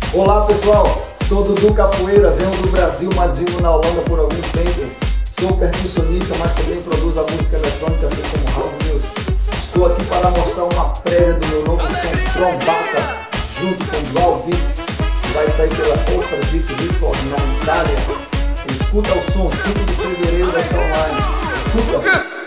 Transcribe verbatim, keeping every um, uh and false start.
Olá pessoal, sou Dudu Capoeira, venho do Brasil, mas vivo na Holanda por algum tempo. Sou percussionista, mas também produzo a música eletrônica, assim como house music. Estou aqui para mostrar uma prévia do meu novo som Trombata, junto com Dual Beat, que vai sair pela Ultra Beat Record na Itália. Escuta o som, cinco de fevereiro vai estar online. Escuta!